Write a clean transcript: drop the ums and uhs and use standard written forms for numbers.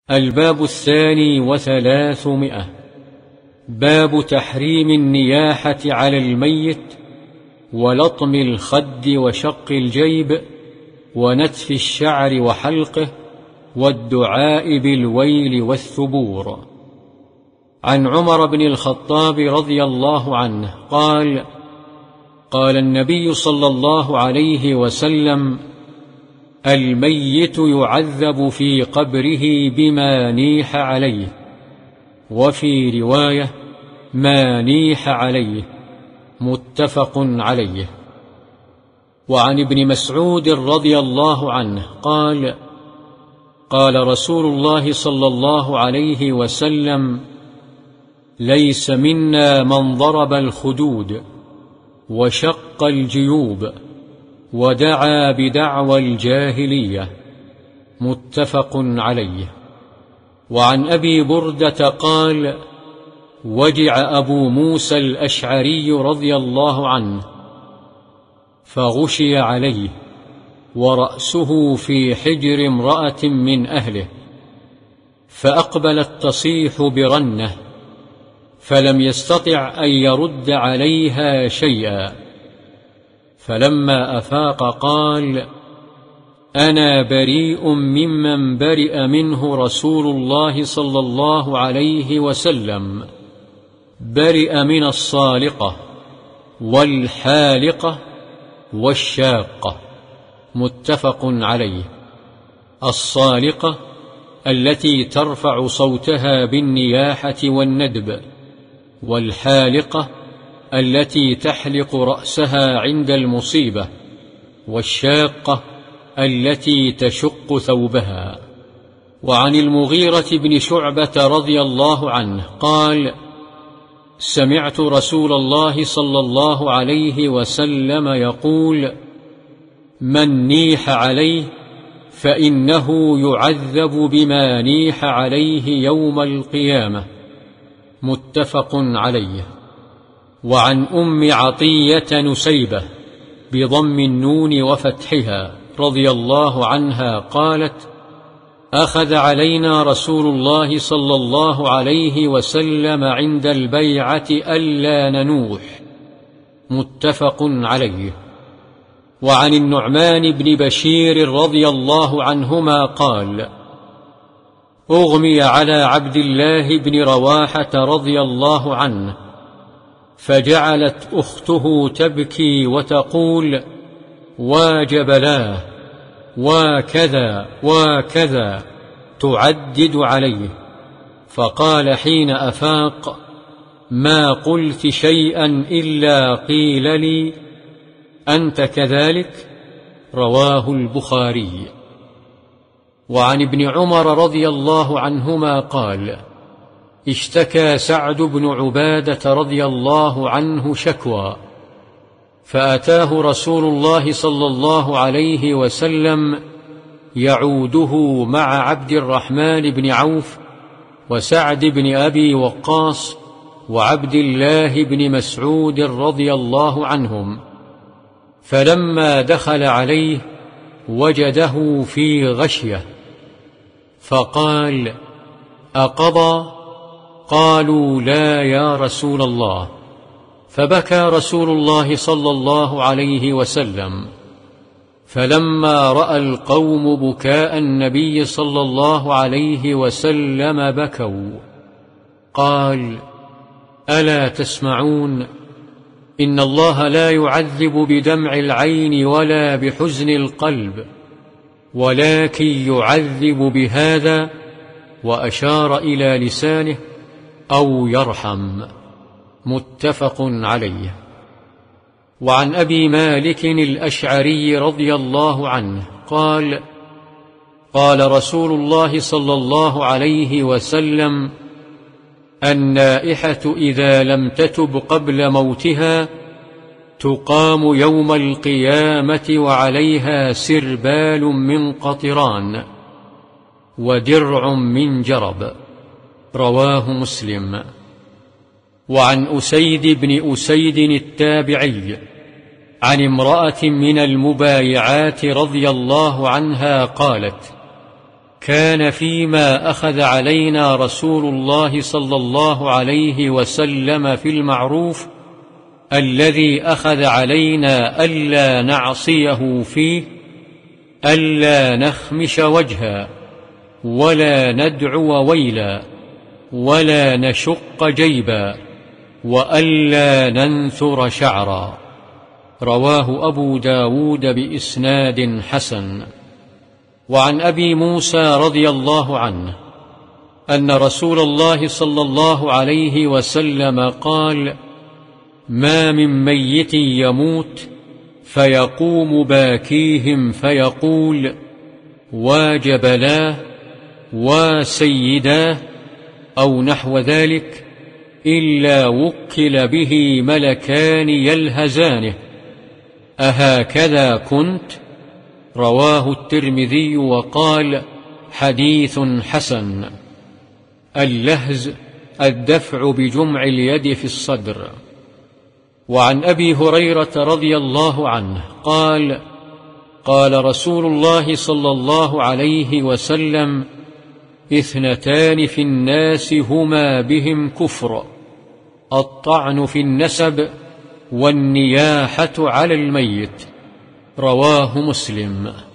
الباب 32. باب تحريم النياحة على الميت ولطم الخد وشق الجيب ونتف الشعر وحلقه والدعاء بالويل والثبور. عن عمر بن الخطاب رضي الله عنه قال: قال النبي صلى الله عليه وسلم: الميت يعذب في قبره بما نيح عليه، وفي رواية ما نيح عليه، متفق عليه. وعن ابن مسعود رضي الله عنه قال: قال رسول الله صلى الله عليه وسلم: ليس منا من ضرب الخدود وشق الجيوب ودعا بدعوى الجاهلية، متفق عليه. وعن أبي بردة قال: وجع أبو موسى الأشعري رضي الله عنه فغشي عليه ورأسه في حجر امرأة من أهله، فأقبلت تصيح برنة فلم يستطع أن يرد عليها شيئا، فلما أفاق قال: أنا بريء ممن برئ منه رسول الله صلى الله عليه وسلم، برئ من الصالقة والحالقة والشاقة، متفق عليه. الصالقة التي ترفع صوتها بالنياحة والندب، والحالقة التي تحلق رأسها عند المصيبة، والشاقة التي تشق ثوبها. وعن المغيرة بن شعبة رضي الله عنه قال: سمعت رسول الله صلى الله عليه وسلم يقول: من نيح عليه فإنه يعذب بما نيح عليه يوم القيامة، متفق عليه. وعن أم عطية نسيبة بضم النون وفتحها رضي الله عنها قالت: أخذ علينا رسول الله صلى الله عليه وسلم عند البيعة ألا ننوح، متفق عليه. وعن النعمان بن بشير رضي الله عنهما قال: أغمي على عبد الله بن رواحة رضي الله عنه، فجعلت أخته تبكي وتقول: واجبلاه وكذا وكذا، تعدد عليه، فقال حين أفاق: ما قلت شيئا إلا قيل لي أنت كذلك، رواه البخاري. وعن ابن عمر رضي الله عنهما قال: اشتكى سعد بن عبادة رضي الله عنه شكوى، فأتاه رسول الله صلى الله عليه وسلم يعوده مع عبد الرحمن بن عوف وسعد بن أبي وقاص وعبد الله بن مسعود رضي الله عنهم، فلما دخل عليه وجده في غشية، فقال: أقضى؟ قالوا: لا يا رسول الله. فبكى رسول الله صلى الله عليه وسلم، فلما رأى القوم بكاء النبي صلى الله عليه وسلم بكوا. قال: ألا تسمعون؟ إن الله لا يعذب بدمع العين ولا بحزن القلب، ولكن يعذب بهذا، وأشار إلى لسانه، أو يرحم، متفق عليه. وعن أبي مالك الأشعري رضي الله عنه قال: قال رسول الله صلى الله عليه وسلم: النائحة إذا لم تتب قبل موتها تقام يوم القيامة وعليها سربال من قطران ودرع من جرب، رواه مسلم. وعن أسيد بن أسيد التابعي عن امرأة من المبايعات رضي الله عنها قالت: كان فيما أخذ علينا رسول الله صلى الله عليه وسلم في المعروف الذي أخذ علينا ألا نعصيه فيه ألا نخمش وجها ولا ندعو ويلا ولا نشق جيبا وألا ننثر شعرا. رواه أبو داود بإسناد حسن. وعن أبي موسى رضي الله عنه أن رسول الله صلى الله عليه وسلم قال: ما من ميت يموت فيقوم باكيهم فيقول: واجبلاه وسيداه أو نحو ذلك، إلا وكل به ملكان يلهزانه: أهكذا كنت؟ رواه الترمذي وقال: حديث حسن. اللهز الدفع بجمع اليد في الصدر. وعن أبي هريرة رضي الله عنه قال: قال رسول الله صلى الله عليه وسلم: اثنتان في الناس هما بهم كفر: الطعن في النسب والنياحة على الميت. رواه مسلم.